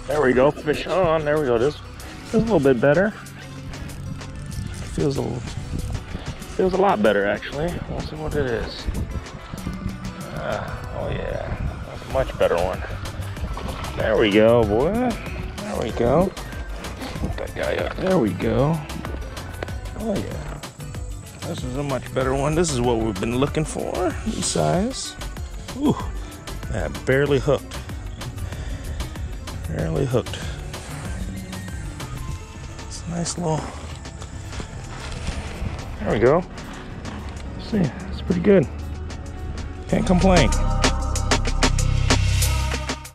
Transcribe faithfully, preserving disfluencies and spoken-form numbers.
There we go, fish on. There we go. This is a little bit better. Feels a little, feels a lot better actually. We'll see what it is. Uh, oh yeah, that's a much better one. There we go, boy. There we go. Put that guy up. There we go. Oh yeah. This is a much better one. This is what we've been looking for. This size. Ooh, that barely hooked. Barely hooked. It's a nice little. There we go. See, it's pretty good. Can't complain.